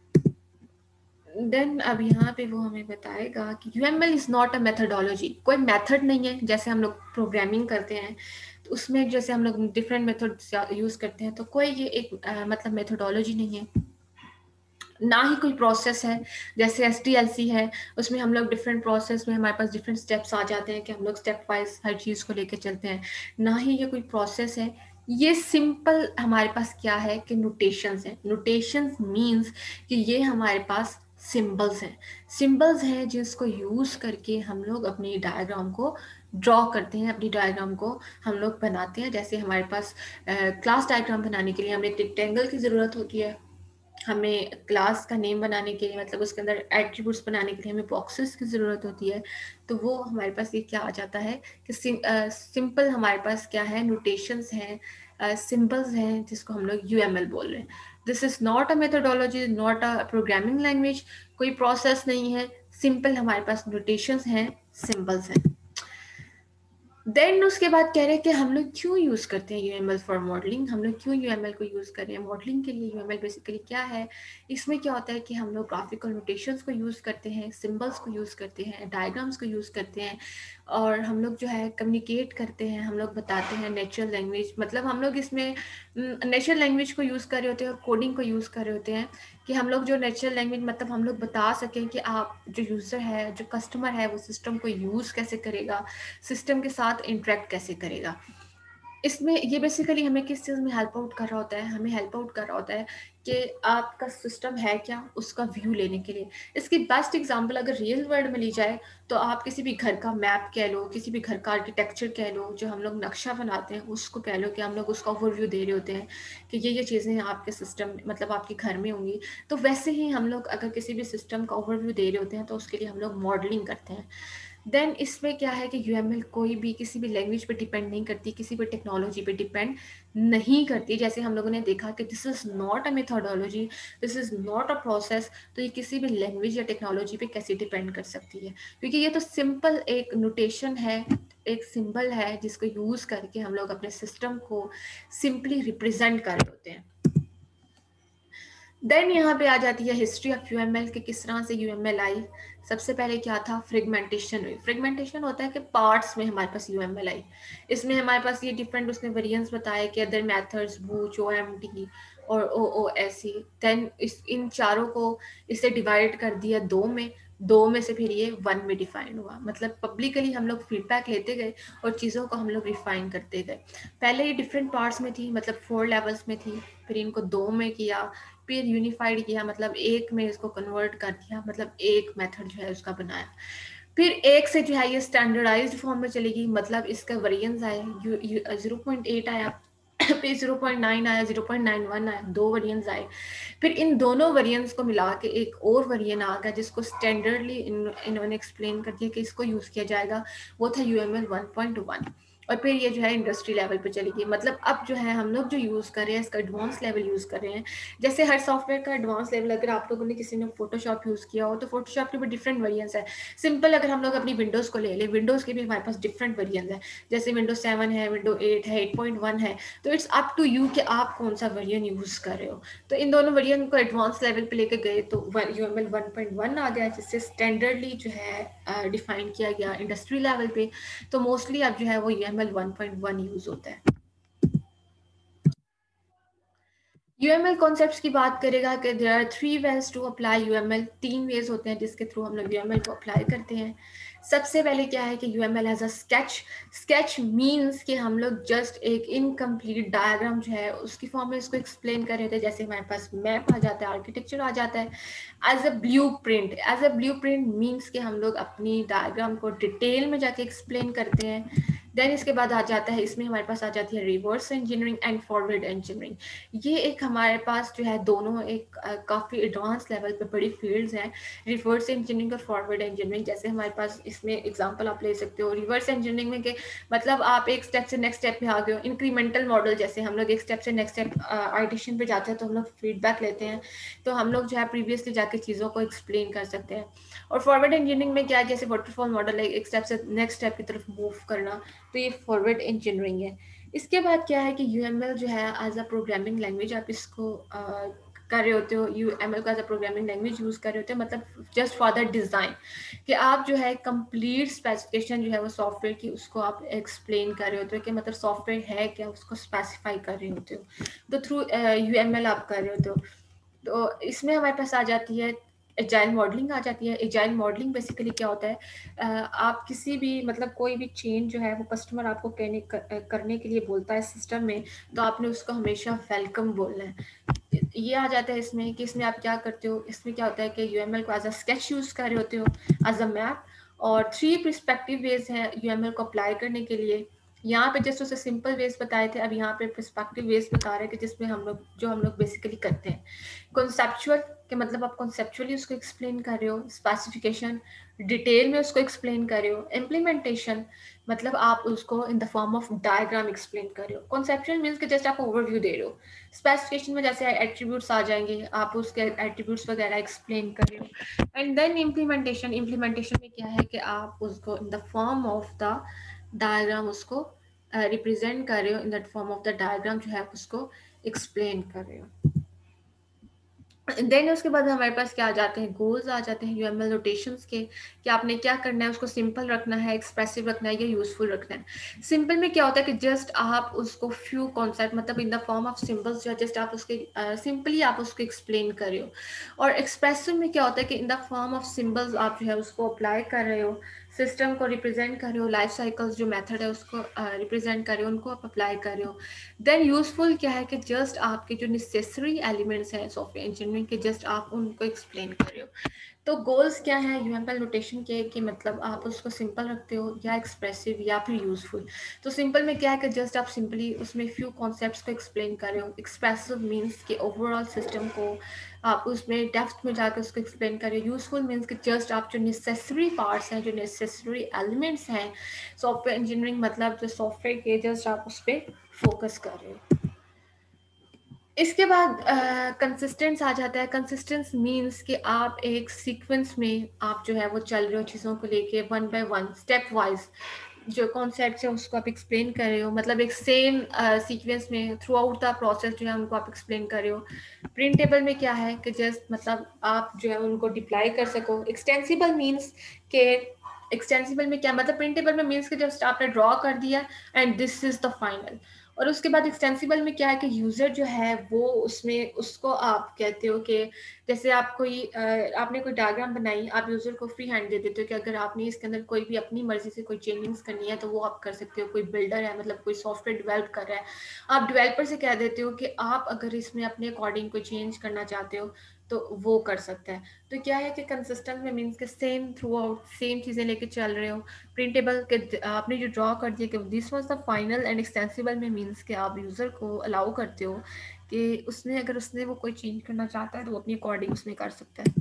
देन अब यहाँ पे वो हमें बताएगा कि UML is not a methodology, कोई मेथड नहीं है। जैसे हम लोग प्रोग्रामिंग करते हैं तो उसमें जैसे हम लोग डिफरेंट मेथड यूज़ करते हैं, तो कोई ये एक आ, मतलब मेथडोलॉजी नहीं है, ना ही कोई प्रोसेस है। जैसे एस टी एल सी है, उसमें हम लोग डिफरेंट प्रोसेस में हमारे पास डिफरेंट स्टेप्स आ जाते हैं कि हम लोग स्टेप वाइज हर चीज़ को लेकर चलते हैं। ना ही ये कोई प्रोसेस है, ये सिंपल हमारे पास क्या है कि नोटेशंस हैं। नोटेशंस मींस कि ये हमारे पास सिंबल्स हैं। सिंबल्स हैं जिसको यूज़ करके हम लोग अपनी डायग्राम को ड्रॉ करते हैं, अपनी डायग्राम को हम लोग बनाते हैं। जैसे हमारे पास क्लास डायग्राम बनाने के लिए हमें एक रेक्टेंगल की ज़रूरत होती है, हमें क्लास का नेम बनाने के लिए मतलब उसके अंदर एट्रीब्यूट्स बनाने के लिए हमें बॉक्सेस की ज़रूरत होती है। तो वो हमारे पास ये क्या आ जाता है कि सिं, सिंपल हमारे पास क्या है, नोटेशंस हैं, सिंबल्स uh, हैं, जिसको हम लोग यूएमएल बोल रहे हैं। This is not a methodology, not a programming language, कोई प्रोसेस नहीं है, सिंपल हमारे पास नोटेशंस हैं, सिंबल्स हैं। देन उसके बाद कह रहे हैं कि हम लोग क्यों यूज़ करते हैं यूएमएल फॉर मॉडलिंग, हम लोग क्यों यूएमएल को यूज़ कर रहे हैं मॉडलिंग के लिए। यूएमएल बेसिकली क्या है, इसमें क्या होता है कि हम लोग ग्राफिकल नोटेशंस को यूज़ करते हैं, सिंबल्स को यूज़ करते हैं, डायग्राम्स को यूज़ करते हैं, और हम लोग जो है कम्युनिकेट करते हैं, हम लोग बताते हैं नेचुरल लैंग्वेज। मतलब हम लोग इसमें नेचुरल लैंग्वेज को यूज़ कर रहे होते हैं और कोडिंग को यूज़ कर रहे होते हैं, कि हम लोग जो नेचुरल लैंग्वेज मतलब हम लोग बता सकें कि आप जो यूज़र है, जो कस्टमर है, वो सिस्टम को यूज़ कैसे करेगा, सिस्टम के साथ इंटरेक्ट कैसे करेगा। इसमें ये बेसिकली हमें किस चीज़ में हेल्प आउट कर रहा होता है, हमें हेल्प आउट कर रहा होता है कि आपका सिस्टम है क्या, उसका व्यू लेने के लिए। इसकी बेस्ट एग्जांपल अगर रियल वर्ल्ड में ली जाए, तो आप किसी भी घर का मैप कह लो, किसी भी घर का आर्किटेक्चर कह लो, जो हम लोग नक्शा बनाते हैं उसको कह लो, कि हम लोग उसका ओवरव्यू दे रहे होते हैं कि ये ये चीज़ें आपके सिस्टम मतलब आपके घर में होंगी। तो वैसे ही हम लोग अगर किसी भी सिस्टम का ओवरव्यू दे रहे होते हैं, तो उसके लिए हम लोग मॉडलिंग करते हैं। देन इसमें क्या है कि यूएमएल कोई भी किसी भी लैंग्वेज पे डिपेंड नहीं करती, किसी भी टेक्नोलॉजी पे डिपेंड नहीं करती। जैसे हम लोगों ने देखा कि this is not a methodology, this is not a process, तो ये किसी भी लैंग्वेज या टेक्नोलॉजी पे कैसे डिपेंड कर सकती है, क्योंकि ये तो सिंपल एक नोटेशन है, एक सिंबल है जिसको यूज़ करके हम लोग अपने सिस्टम को सिंपली रिप्रेजेंट कर रहे होते हैं। देन यहाँ पे आ जाती है हिस्ट्री ऑफ यूएमएल कि किस तरह से यूएमएल आई। सबसे पहले क्या था, फ्रेगमेंटेशन हुई। फ्रेगमेंटेशन होता है कि पार्ट्स में हमारे पास यूएमएल आई। इसमें हमारे पास ये डिफरेंट उसने वेरिएंट्स बताए कि अदर मेथड्स, बूच, ओएमडी और ओओएसई। देन इस इन चारों को इसे डिवाइड कर दिया दो में, दो में से फिर ये वन में डिफाइन हुआ। मतलब पब्लिकली हम लोग फीडबैक लेते गए और चीज़ों को हम लोग रिफाइन करते गए। पहले ये डिफरेंट पार्ट्स में थी, मतलब फोर लेवल्स में थी, फिर इनको दो में किया, फिर यूनिफाइड किया, मतलब एक में इसको कन्वर्ट कर दिया, मतलब एक मेथड जो है उसका बनाया। फिर एक से जो है ये स्टैंडर्डाइज्ड फॉर्म में चलेगी, मतलब इसका वेरिएंस आए, जीरो पॉइंट एट आया, फिर जीरो पॉइंट नाइन आया, जीरो पॉइंट नाइन वन आया, दो वेरिएंस आए। फिर इन दोनों वेरिएंस को मिला के एक और वेरिएंट आ गया जिसको स्टैंडर्डली इन, इन्होंने एक्सप्लेन कर दिया कि इसको यूज़ किया जाएगा, वो था यूएमएल वन पॉइंट वन। और फिर ये जो है इंडस्ट्री लेवल पे चलेगी। मतलब अब जो है हम लोग जो यूज़ कर रहे हैं इसका एडवांस लेवल यूज़ कर रहे हैं। जैसे हर सॉफ्टवेयर का एडवांस लेवल, अगर आप लोगों ने किसी ने फोटोशॉप यूज़ किया हो तो फोटोशॉप के भी डिफरेंट वेरिएंट्स है। सिंपल अगर हम लोग अपनी विंडोज़ को ले लें, विंडोज़ के भी हमारे पास डिफरेंट वेरिएंट्स है। जैसे विंडोज सेवन है, विंडो एट है, एट पॉइंट वन है। तो इट्स अप टू यू कि आप कौन सा वेरिएंट यूज़ कर रहे हो। तो इन दोनों वेरिएंट को एडवांस लेवल पे लेके गए तो U M L one point one आ गया, जिससे स्टैंडर्डली जो है डिफाइन किया गया इंडस्ट्री लेवल पे। तो मोस्टली अब जो है वो U M L one point one use होता है। यूएमएल कॉन्सेप्ट्स की बात करेगा कि there are three ways to apply UML. तीन वेज होते हैं जिसके थ्रू हम लोग यूएमएल को अप्लाई करते हैं। सबसे पहले क्या है कि UML as a sketch. Sketch means कि हम लोग जस्ट एक इनकम्प्लीट डायग्राम जो है उसकी फॉर्म में इसको एक्सप्लेन कर रहे थे। जैसे हमारे पास मैप आ जाता है, आर्किटेक्चर आ जाता है। As a blueprint, as a blueprint means कि हम लोग अपनी डायग्राम को डिटेल में जाके एक्सप्लेन करते हैं। देन इसके बाद आ जाता है, इसमें हमारे पास आ जाती है reverse engineering and forward engineering. ये एक हमारे पास जो है दोनों एक uh, काफ़ी एडवांस लेवल पे बड़ी फील्ड्स हैं, रिवर्स इंजीनियरिंग और फॉरवर्ड इंजीनियरिंग। जैसे हमारे पास इसमें एग्जांपल आप ले सकते हो रिवर्स इंजीनियरिंग में के मतलब आप एक स्टेप से नेक्स्ट स्टेप पे आ गए हो। इंक्रीमेंटल मॉडल, जैसे हम लोग एक स्टेप से नेक्स्ट स्टेप आर्टिशन पे जाते हैं तो हम लोग फीडबैक लेते हैं, तो हम लोग जो है प्रीवियसली जाके चीज़ों को एक्सप्लेन कर सकते हैं। और फॉरवर्ड इंजीनियरिंग में क्या है, जैसे वाटरफॉल मॉडल है, एक स्टेप से नेक्स्ट स्टेप की तरफ मूव करना, तो ये फॉरवर्ड इंजीनियरिंग है। इसके बाद क्या है कि यूएमएल जो है एज अ प्रोग्रामिंग लैंग्वेज आप इसको uh, कर रहे होते हो, यू एम एल को as a programming language use कर रहे होते हो, मतलब जस्ट फॉर द डिज़ाइन, कि आप जो है कंप्लीट स्पेसिफिकेशन जो है वो सॉफ्टवेयर की उसको आप एक्सप्लेन कर रहे होते हो कि मतलब सॉफ्टवेयर है क्या, उसको स्पेसिफाई कर रहे होते हो, तो थ्रू यू एम एल आप कर रहे होते हो। तो इसमें हमारे पास आ जाती है एजाइल मॉडलिंग आ जाती है। एजाइल मॉडलिंग बेसिकली क्या होता है, आप किसी भी मतलब कोई भी चेंज जो है वो कस्टमर आपको कहने कर, करने के लिए बोलता है सिस्टम में, तो आपने उसको हमेशा वेलकम बोलना है। ये आ जाता है इसमें कि इसमें आप क्या करते हो, इसमें क्या होता है कि यूएमएल को एज अ स्केच यूज़ कर रहे होते हो, एज अ मैप। और थ्री पर्सपेक्टिव वेज है यूएमएल को अप्लाई करने के लिए। यहाँ पे जस्ट उसे सिंपल वेज बताए थे, अब यहाँ पे पर्सपेक्टिव वेज बता रहे हैं कि जिसमें हम लोग जो हम लोग बेसिकली करते हैं। कॉन्सेप्चुअल के मतलब आप कॉन्सेप्चुअली उसको एक्सप्लेन कर रहे हो, स्पेसिफिकेशन डिटेल में उसको एक्सप्लेन कर रहे हो, इम्प्लीमेंटेशन मतलब आप उसको in the form of diagram explain कर रहे हो। कॉन्सेप्चुअल मीन्स कि जस्ट आप ओवरव्यू दे रहे हो। स्पेसिफिकेशन में जैसे एट्रीब्यूट्स आ जाएंगे, आप उसके एट्रीब्यूट्स वगैरह एक्सप्लेन कर रहे हो। एंड देन इम्प्लीमेंटेशन, इम्प्लीमेंटेशन में क्या है कि आप उसको in the form of the diagram उसको रिप्रेजेंट uh, कर रहे हो, in that form of the diagram जो है उसको एक्सप्लेन कर रहे हो। देन उसके बाद हमारे पास क्या आ जाते हैं, गोल्स आ जाते हैं यूएमएल नोटेशंस के, कि आपने क्या करना है, उसको सिंपल रखना है, एक्सप्रेसिव रखना है या यूजफुल रखना है। सिंपल में क्या होता है कि जस्ट आप उसको फ्यू कॉन्सेप्ट मतलब in the form of symbols जो है जस्ट आप उसके सिंपली uh, आप उसको एक्सप्लेन कर रहे हो। और एक्सप्रेसिव में क्या होता है कि in the form of symbols आप जो है उसको अप्लाई कर रहे हो, सिस्टम को रिप्रेजेंट कर रहे हो, लाइफ साइकिल्स जो मेथड है उसको रिप्रेजेंट कर रहे हो, उनको आप अप्लाई कर रहे हो। देन यूजफुल क्या है कि जस्ट आपके जो नेसेसरी एलिमेंट्स हैं सॉफ्टवेयर इंजीनियरिंग के, जस्ट आप उनको एक्सप्लेन कर रहे हो। तो गोल्स क्या है यूएमएल नोटेशन के कि मतलब आप उसको सिंपल रखते हो या एक्सप्रेसिव या फिर यूजफुल। तो सिंपल में क्या है कि जस्ट आप सिंपली उसमें फ्यू कॉन्सेप्ट्स को एक्सप्लेन कर रहे हो। एक्सप्रेसिव मीन्स कि ओवरऑल सिस्टम को आप उसमें डेप्थ में जाकर उसको एक्सप्लेन कर रहे हो। यूजफुल मीन्स कि जस्ट आप जो नेसेसरी पार्ट्स हैं, जो नेसेसरी एलिमेंट्स हैं सॉफ्टवेयर इंजीनियरिंग मतलब जो सॉफ्टवेयर के, जस्ट आप उस पर फोकस कर रहे हो। इसके बाद कंसिस्टेंस uh, आ जाता है। कंसिस्टेंस मींस कि आप एक सीक्वेंस में आप जो है वो चल रहे हो चीज़ों को लेके, one by one step wise जो कॉन्सेप्ट है उसको आप एक्सप्लेन कर रहे हो। मतलब एक सेम सीक्वेंस में थ्रू आउट द प्रोसेस जो है उनको आप एक्सप्लेन कर रहे हो। प्रिंटेबल में क्या है कि जस्ट मतलब आप जो है उनको डिप्लाई कर सको। एक्सटेंसिबल मीन्स के एक्सटेंसिबल में क्या मतलब, प्रिंटेबल में मीन्स कि जस्ट आपने ड्रॉ कर दिया and this is the final. और उसके बाद एक्सटेंसिबल में क्या है कि यूज़र जो है वो उसमें उसको आप कहते हो कि जैसे आप कोई आपने कोई डायग्राम बनाई, आप यूज़र को फ्री हैंड दे देते हो कि अगर आपने इसके अंदर कोई भी अपनी मर्जी से कोई चेंजिंग्स करनी है तो वो आप कर सकते हो। कोई बिल्डर है मतलब कोई सॉफ्टवेयर डेवलप कर रहा है, आप डेवलपर से कह देते हो कि आप अगर इसमें अपने अकॉर्डिंग कोई चेंज करना चाहते हो तो वो कर सकता है। तो क्या है कि कंसिस्टेंट में मीन्स के सेम थ्रू आउट सेम चीज़ें लेके चल रहे हो। प्रिंटेबल के आपने जो ड्रॉ कर दिया कि this was the final. And extensible में मीन्स कि आप यूज़र को अलाउ करते हो कि उसने अगर उसने वो कोई चेंज करना चाहता है तो वो अपनी अकॉर्डिंग उसमें कर सकता है।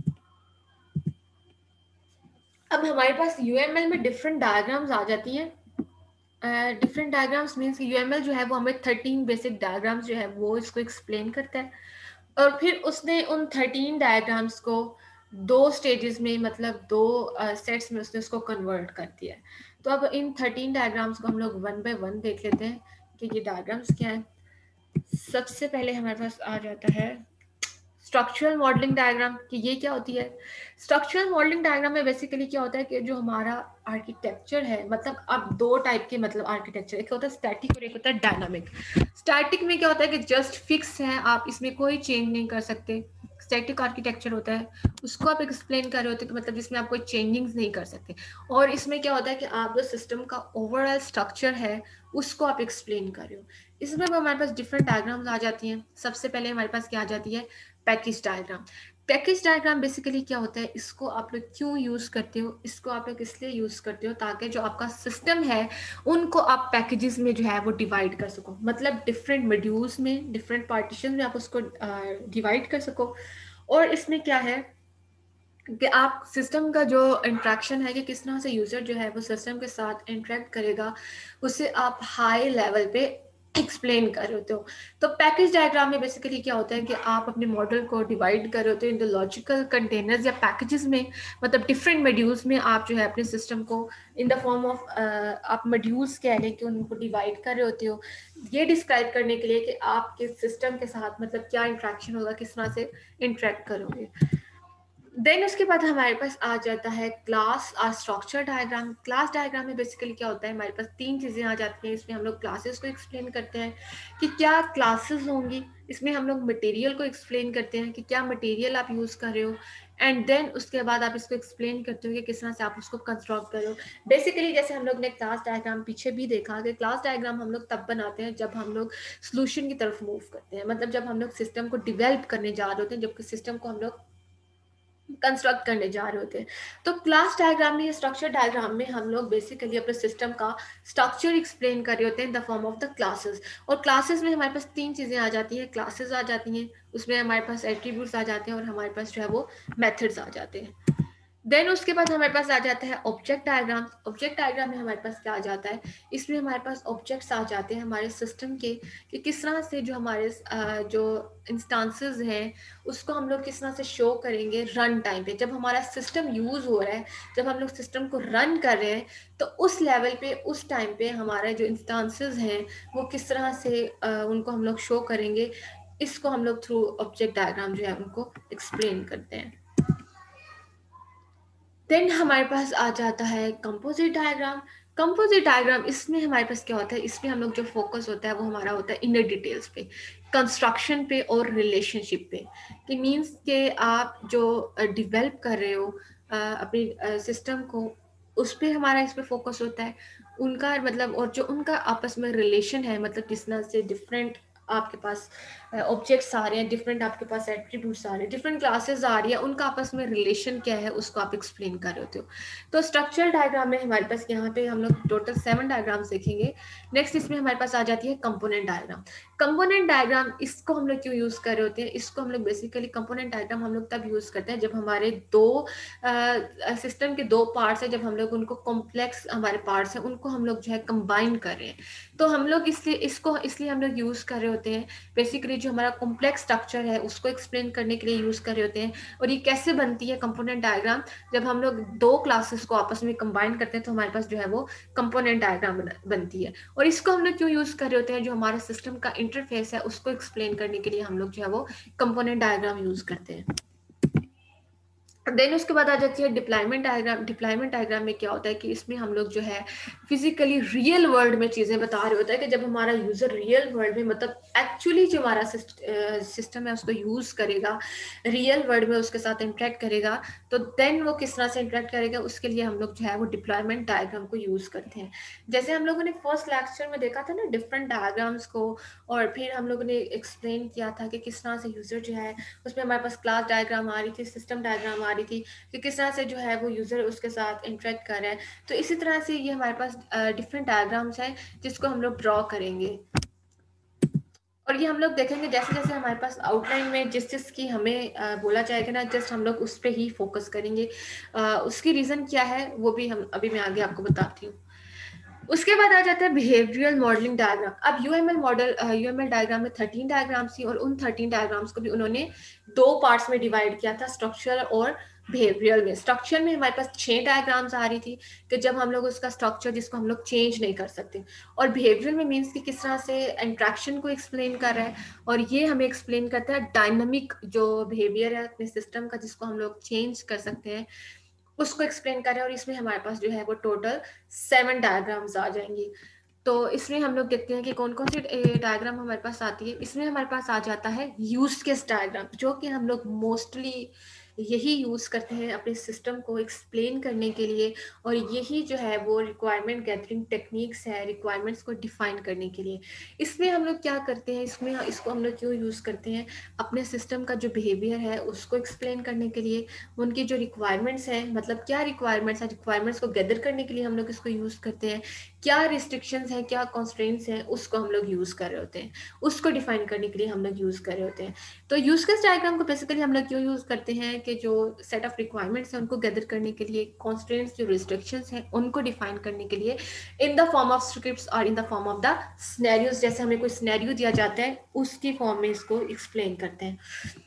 अब हमारे पास यूएमएल में डिफरेंट डायग्राम्स आ जाती हैं। डिफरेंट डायग्राम्स मीन्स यूएमएल जो है वो हमें थर्टीन बेसिक डायग्राम्स जो है वो इसको एक्सप्लेन करता है। और फिर उसने उन थर्टीन डायग्राम्स को दो स्टेजेस में मतलब दो सेट्स में उसने उसको कन्वर्ट कर दिया है। तो अब इन थर्टीन डायग्राम्स को हम लोग वन बाय वन देख लेते हैं कि ये डायग्राम्स क्या है। सबसे पहले हमारे पास आ जाता है स्ट्रक्चरल मॉडलिंग डायग्राम कि ये क्या होती है। स्ट्रक्चरल मॉडलिंग डायग्राम में बेसिकली क्या होता है कि जो हमारा आर्किटेक्चर है, मतलब अब दो टाइप के मतलब आर्किटेक्चर, एक होता है स्टैटिक और एक होता है डायनामिक। स्टैटिक में क्या होता है कि जस्ट फिक्स है, आप इसमें कोई चेंज नहीं कर सकते। स्टैटिक आर्किटेक्चर होता है उसको आप एक्सप्लेन कर रहे होते हैं कि मतलब जिसमें आप कोई चेंजिंग्स नहीं कर सकते। और इसमें क्या होता है कि आप जो सिस्टम का ओवरऑल स्ट्रक्चर है उसको आप एक्सप्लेन कर रहे हो। इसमें हमारे पास डिफरेंट डायग्राम्स आ जाती हैं। सबसे पहले हमारे पास क्या आ जाती है, package diagram. Package diagram basically क्या होता है, इसको आप लोग क्यों यूज करते हो, इसको आप लोग इसलिए यूज करते हो ताकि जो आपका सिस्टम है उनको आप पैकेजेस में जो है वो डिवाइड कर सको। मतलब डिफरेंट मॉड्यूल्स में, डिफरेंट पार्टीशन में आप उसको डिवाइड कर सको। और इसमें क्या है कि आप सिस्टम का जो इंट्रैक्शन है कि किस तरह से यूजर जो है वो सिस्टम के साथ इंटरेक्ट करेगा, उसे आप हाई लेवल पे एक्सप्लेन कर रहे होते हो। तो पैकेज डायग्राम में बेसिकली क्या होता है कि आप अपने मॉडल को डिवाइड कर रहे होते हो इन द लॉजिकल कंटेनर्स या पैकेजेस में। मतलब डिफरेंट मॉड्यूल्स में आप जो है अपने सिस्टम को इन द फॉर्म ऑफ आप मॉड्यूल्स कह लें कि उनको डिवाइड कर रहे होते हो, ये डिस्क्राइब करने के लिए कि आपके सिस्टम के साथ मतलब क्या इंट्रैक्शन होगा, किस तरह से इंटरेक्ट करोगे। देन उसके बाद हमारे पास आ जाता है क्लास और स्ट्रक्चर डायग्राम। क्लास डायग्राम में बेसिकली क्या होता है, हमारे पास तीन चीज़ें आ जाती हैं। इसमें हम लोग क्लासेस को एक्सप्लेन करते हैं कि क्या क्लासेस होंगी। इसमें हम लोग मटेरियल को एक्सप्लेन करते हैं कि क्या मटेरियल आप यूज़ कर रहे हो। एंड देन उसके बाद आप इसको एक्सप्लेन करते हो कि किस तरह से आप उसको कंस्ट्रक्ट करो। बेसिकली जैसे हम लोग ने क्लास डायग्राम पीछे भी देखा कि क्लास डायग्राम हम लोग तब बनाते हैं जब हम लोग सोल्यूशन की तरफ मूव करते हैं। मतलब जब हम लोग सिस्टम को डिवेल्प करने जा रहे होते हैं, जबकि सिस्टम को हम लोग कंस्ट्रक्ट करने जा रहे होते हैं। तो क्लास डायग्राम में या स्ट्रक्चर डायग्राम में हम लोग बेसिकली अपने सिस्टम का स्ट्रक्चर एक्सप्लेन कर रहे होते हैं in the form of the classes. और क्लासेस में हमारे पास तीन चीज़ें आ जाती हैं, क्लासेस आ जाती हैं, उसमें हमारे पास एट्रीब्यूट्स आ जाते हैं और हमारे पास जो है वो मेथड्स आ जाते हैं। देन उसके बाद हमारे पास आ जाता है ऑब्जेक्ट डायग्राम। ऑब्जेक्ट डायग्राम में हमारे पास क्या आ जाता है, इसमें हमारे पास ऑब्जेक्ट्स आ जाते हैं हमारे सिस्टम के कि किस तरह से जो हमारे जो इंस्टांसेस हैं उसको हम लोग किस तरह से शो करेंगे रन टाइम पे। जब हमारा सिस्टम यूज़ हो रहा है, जब हम लोग सिस्टम को रन कर रहे हैं, तो उस लेवल पे उस टाइम पे हमारे जो इंस्टांसेस हैं वो किस तरह से उनको हम लोग शो करेंगे, इसको हम लोग थ्रू ऑब्जेक्ट डायग्राम जो है उनको एक्सप्लेन करते हैं। देन हमारे पास आ जाता है कंपोजिट डायग्राम। कंपोजिट डायग्राम इसमें हमारे पास क्या होता है, इसमें हम लोग जो फोकस होता है वो हमारा होता है इनर डिटेल्स पे, कंस्ट्रक्शन पे और रिलेशनशिप पे। कि मीन्स के आप जो डेवलप कर रहे हो अपनी सिस्टम को, उस पे हमारा इस पे फोकस होता है, उनका मतलब, और जो उनका आपस में रिलेशन है, मतलब जिस तरह से डिफरेंट आपके पास ऑब्जेक्ट्स आ रहे हैं, डिफरेंट आपके पास एट्रीब्यूट्स आ रहे हैं, डिफरेंट क्लासेस आ रही है, उनका आपस में रिलेशन क्या है उसको आप एक्सप्लेन कर रहे होते हो। तो स्ट्रक्चर डायग्राम में हमारे पास यहाँ पे हम लोग टोटल सेवन डायग्राम्स देखेंगे। नेक्स्ट इसमें हमारे पास आ जाती है कंपोनेंट डायग्राम। कंपोनेंट डायग्राम, इसको हम लोग क्यों यूज कर रहे होते हैं, इसको हम लोग बेसिकली कंपोनेंट डायग्राम हम लोग तब यूज करते हैं जब हमारे दो सिस्टम के दो पार्ट्स है, जब हम लोग उनको कॉम्प्लेक्स हमारे पार्ट्स हैं उनको हम लोग जो है कंबाइन कर रहे हैं, तो हम लोग इसलिए इसको इसलिए हम लोग यूज कर रहे होते हैं। बेसिकली जो हमारा कॉम्प्लेक्स स्ट्रक्चर है उसको एक्सप्लेन करने के लिए यूज कर रहे होते हैं। और ये कैसे बनती है कंपोनेंट डायग्राम, जब हम लोग दो क्लासेस को आपस में कंबाइन करते हैं तो हमारे पास जो है वो कंपोनेंट डायग्राम बनती है। और इसको हम लोग क्यों यूज कर रहे होते हैं, जो हमारे सिस्टम का इंटरफेस है उसको एक्सप्लेन करने के लिए हम लोग जो है वो कंपोनेंट डायग्राम यूज करते हैं। देन उसके बाद आ जाती है डिप्लॉयमेंट डायग्राम। डिप्लॉयमेंट डायग्राम में क्या होता है कि इसमें हम लोग जो है फिजिकली रियल वर्ल्ड में चीजें बता रहे होता है, कि जब हमारा यूजर रियल वर्ल्ड में, मतलब एक्चुअली जो हमारा सिस्टम है उसको यूज करेगा, रियल वर्ल्ड में उसके साथ इंटरेक्ट करेगा, तो देन वो किस तरह से इंटरेक्ट करेगा, उसके लिए हम लोग जो है वो डिप्लॉयमेंट डायग्राम को यूज करते हैं। जैसे हम लोगों ने फर्स्ट लेक्चर में देखा था ना डिफरेंट डायग्राम्स को, और फिर हम लोगों ने एक्सप्लेन किया था कि किस तरह से यूजर जो है, उसमें हमारे पास क्लास डायग्राम आ रही थी, सिस्टम डायग्राम आ रही थी, कि किस तरह से जो है वो यूजर उसके साथ इंटरेक्ट कर रहा है। तो इसी तरह से ये हमारे पास डिफरेंट डायग्राम्स हैं जिसको हम लोग ड्रॉ करेंगे। और ये हम लोग देखेंगे जैसे जैसे हमारे पास आउटलाइन में जिस जिस की हमें आ, बोला जाएगा ना, जस्ट हम लोग उस पर ही फोकस करेंगे। आ, उसकी रीजन क्या है वो भी हम अभी मैं आगे आपको बताती हूँ। उसके बाद आ जाता है बिहेवियरल मॉडलिंग डायग्राम। अब यूएमएल मॉडल, यूएमएल डायग्राम में थर्टीन डायग्राम्स थी, और उन थर्टीन डायग्राम्स को भी उन्होंने दो पार्ट्स में डिवाइड किया था, स्ट्रक्चरल और बिहेवियरल में। स्ट्रक्चर में हमारे पास छह डायग्राम्स आ रही थी कि जब हम लोग उसका स्ट्रक्चर जिसको हम लोग चेंज नहीं कर सकते, और बिहेवियरल में मीन्स कि किस तरह से इंट्रैक्शन को एक्सप्लेन कर रहा है, और ये हमें एक्सप्लेन करता है डायनामिक जो बिहेवियर है अपने सिस्टम का जिसको हम लोग चेंज कर सकते हैं, उसको एक्सप्लेन कर रहे हैं। और इसमें हमारे पास जो है वो टोटल सेवन डायग्राम्स आ जाएंगी। तो इसमें हम लोग देखते हैं कि कौन कौन सी डायग्राम हमारे पास आती है। इसमें हमारे पास आ जाता है यूज केस डायग्राम, जो कि हम लोग मोस्टली यही यूज करते हैं अपने सिस्टम को एक्सप्लेन करने के लिए, और यही जो है वो रिक्वायरमेंट गैदरिंग टेक्निक्स है रिक्वायरमेंट्स को डिफाइन करने के लिए। इसमें हम लोग क्या करते हैं, इसमें इसको हम लोग क्यों यूज करते हैं, अपने सिस्टम का जो बिहेवियर है उसको एक्सप्लेन करने के लिए, उनकी जो रिक्वायरमेंट्स हैं, मतलब क्या रिक्वायरमेंट्स है, रिक्वायरमेंट्स को गैदर करने के लिए हम लोग इसको यूज करते हैं, क्या रिस्ट्रिक्शंस हैं, क्या कॉन्स्ट्रेंट्स हैं, उसको हम लोग यूज कर रहे होते हैं, उसको डिफाइन करने के लिए हम लोग यूज कर रहे होते हैं। तो यूज केस डायग्राम को बेसिकली हम लोग क्यों यूज करते हैं कि जो सेट ऑफ रिक्वायरमेंट्स हैं उनको गैदर करने के लिए, कॉन्स्ट्रेंट्स जो रिस्ट्रिक्शंस हैं उनको डिफाइन करने के लिए, in the form of scripts और in the form of the scenarios. जैसे हमें कोई सिनेरियो दिया जाता है उसकी फॉर्म में इसको एक्सप्लेन करते हैं।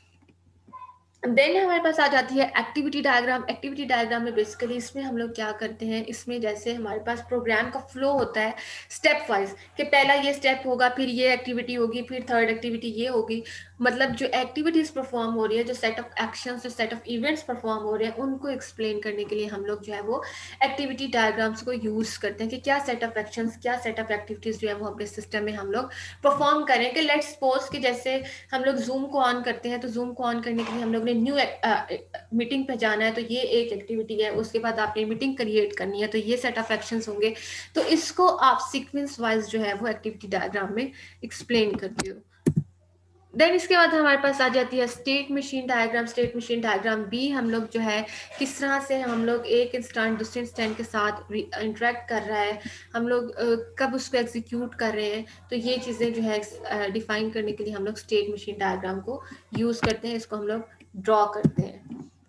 देन हमारे पास आ जाती है एक्टिविटी डायग्राम। एक्टिविटी डायग्राम में बेसिकली इसमें हम लोग क्या करते हैं, इसमें जैसे हमारे पास प्रोग्राम का फ्लो होता है स्टेप वाइज, कि पहला ये स्टेप होगा, फिर ये एक्टिविटी होगी, फिर थर्ड एक्टिविटी ये होगी, मतलब जो एक्टिविटीज परफॉर्म हो रही है, जो सेट ऑफ एक्शंस, जो सेट ऑफ इवेंट्स परफॉर्म हो रहे हैं, उनको एक्सप्लेन करने के लिए हम लोग जो है वो एक्टिविटी डायग्राम्स को यूज करते हैं, कि क्या सेट ऑफ एक्शंस, क्या सेट ऑफ एक्टिविटीज जो है वो अपने सिस्टम में हम लोग परफॉर्म करें। कि लेट्स सपोज कि जैसे हम लोग जूम को ऑन करते हैं, तो जूम को ऑन करने के लिए हम लोग ने न्यू मीटिंग पे जाना है, तो ये एक एक्टिविटी है। उसके बाद आपने मीटिंग क्रिएट करनी है, तो ये सेट ऑफ एक्शंस होंगे। तो इसको आप सीक्वेंस वाइज जो है वो एक्टिविटी डायग्राम में एक्सप्लेन करते हो। देन इसके बाद हमारे पास आ जाती है state machine diagram. State machine diagram भी हम लोग जो है किस तरह से हम लोग एक इंस्टेंट दूसरे इंस्टेंट के साथ इंटरेक्ट कर रहा है, हम लोग कब उसको एग्जीक्यूट कर रहे हैं, तो ये चीज़ें जो है डिफाइन करने के लिए हम लोग स्टेट मशीन डायग्राम को यूज करते हैं, इसको हम लोग ड्रॉ करते हैं।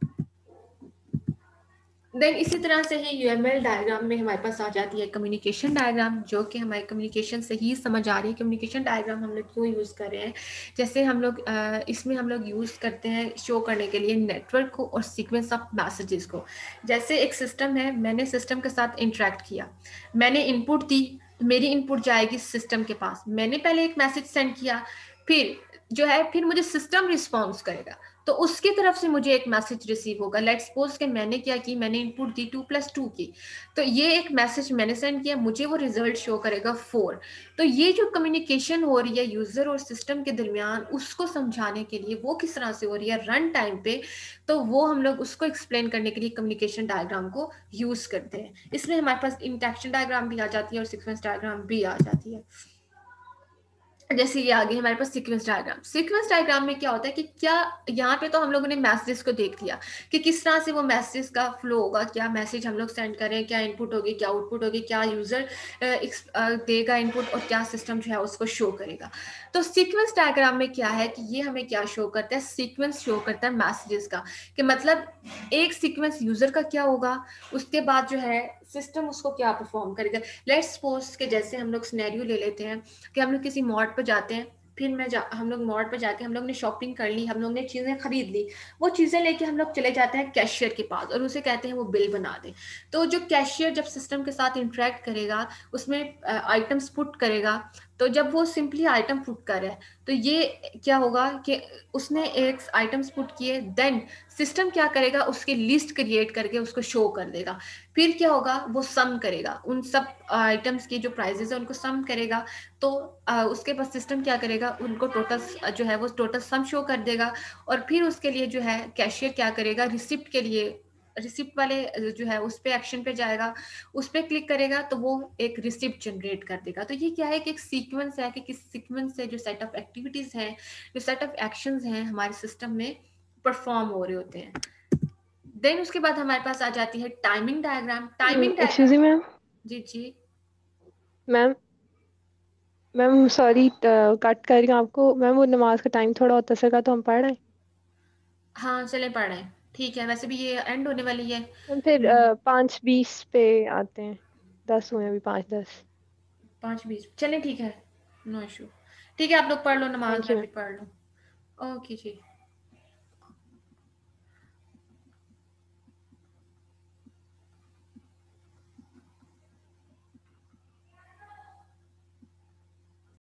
देन इसी तरह से ही यूएमएल डायग्राम में हमारे पास आ जाती है कम्युनिकेशन डायग्राम, जो कि हमारे कम्युनिकेशन से ही समझ आ रही है। कम्युनिकेशन डायग्राम हम लोग क्यों यूज़ कर रहे हैं, जैसे हम लोग इसमें हम लोग यूज़ करते हैं शो करने के लिए नेटवर्क को और सीक्वेंस ऑफ मैसेजेस को। जैसे एक सिस्टम है, मैंने सिस्टम के साथ इंटरेक्ट किया, मैंने इनपुट दी, तो मेरी इनपुट जाएगी सिस्टम के पास। मैंने पहले एक मैसेज सेंड किया, फिर जो है फिर मुझे सिस्टम रिस्पॉन्स करेगा, तो उसकी तरफ से मुझे एक मैसेज रिसीव होगा। लेट्स सपोज कि मैंने क्या की, मैंने इनपुट दी टू प्लस टू की, तो ये एक मैसेज मैंने सेंड किया, मुझे वो रिजल्ट शो करेगा फोर। तो ये जो कम्युनिकेशन हो रही है यूजर और सिस्टम के दरमियान, उसको समझाने के लिए वो किस तरह से हो रही है रन टाइम पे, तो वो हम लोग उसको एक्सप्लेन करने के लिए कम्युनिकेशन डायग्राम को यूज करते हैं। इसमें हमारे पास इंटरेक्शन डायग्राम भी आ जाती है और सीक्वेंस डायग्राम भी आ जाती है। जैसे ये आगे हमारे पास सीक्वेंस डायग्राम। सीक्वेंस डायग्राम में क्या होता है कि क्या, यहाँ पे तो हम लोगों ने मैसेजेस को देख लिया कि किस तरह से वो मैसेज का फ्लो होगा, क्या मैसेज हम लोग सेंड करें, क्या इनपुट होगी, क्या आउटपुट होगी, क्या यूजर देगा इनपुट और क्या सिस्टम जो है उसको शो करेगा। तो सीक्वेंस डायग्राम में क्या है कि ये हमें क्या शो करता है, सीक्वेंस शो करता है मैसेजेस का, कि मतलब एक सीक्वेंस यूजर का क्या होगा, उसके बाद जो है सिस्टम उसको क्या परफॉर्म करेगा। लेट्स सपोज के जैसे हम लोग सिनेरियो ले लेते हैं कि हम लोग किसी मॉल पर जाते हैं, फिर मैं जा हम लोग मॉल पर जाके हम लोग ने शॉपिंग कर ली, हम लोग ने चीज़ें खरीद ली, वो चीज़ें लेके हम लोग चले जाते हैं कैशियर के पास और उसे कहते हैं वो बिल बना दे। तो जो कैशियर जब सिस्टम के साथ इंटरेक्ट करेगा, उसमें आइटम्स पुट करेगा, तो जब वो सिंपली आइटम पुट कर रहा है, तो ये क्या होगा कि उसने एक आइटम्स पुट किए, देन सिस्टम क्या करेगा, उसकी लिस्ट क्रिएट करके उसको शो कर देगा। फिर क्या होगा, वो सम करेगा उन सब आइटम्स की जो प्राइजेस है उनको सम करेगा। तो आ, उसके बाद सिस्टम क्या करेगा, उनको टोटल जो है वो टोटल सम शो कर देगा। और फिर उसके लिए जो है कैशियर क्या करेगा, रिसिप्ट के लिए, रिसिप्ट वाले जो है उस पे एक्शन पे जाएगा, उस पे क्लिक करेगा तो वो एक रिसिप्ट जनरेट कर देगा। तो ये क्या है कि एक सीक्वेंस है कि किस सीक्वेंस से जो सेट ऑफ एक्टिविटीज हैं, जो सेट ऑफ एक्शंस हैं हमारे सिस्टम में परफॉर्म हो रहे होते हैं। देन उसके बाद हमारे पास आ जाती है timing diagram. Timing excuse diagram, me ma'am. जी जी। मैम मैम सॉरी कट कर रही हूँ आपको। मैम वो नमाज का टाइम थोड़ा होता सका तो हम पढ़ रहे हैं। हाँ चले पढ़ रहे हैं, ठीक है, वैसे भी ये एंड होने वाली है। हम फिर हम्म, अ, पाँच बीस पे आते हैं। दस हुए अभी, पाँच दस। पाँच बीस चलें, ठीक है, नो इशू। ठीक है, आप लोग पढ़ लो नमाज, थैंक यू मैं मैम। भी पढ़ लूँ। ओके जी।